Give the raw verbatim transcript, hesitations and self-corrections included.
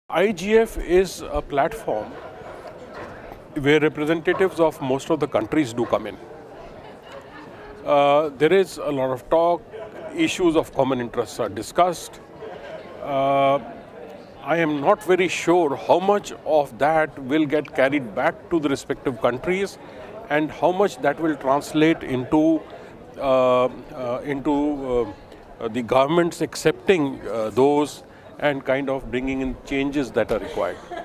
I G F is a platform where representatives of most of the countries do come in. Uh, there is a lot of talk, issues of common interests are discussed. Uh, I am not very sure how much of that will get carried back to the respective countries and how much that will translate into, uh, uh, into uh, the governments accepting uh, those and kind of bringing in changes that are required.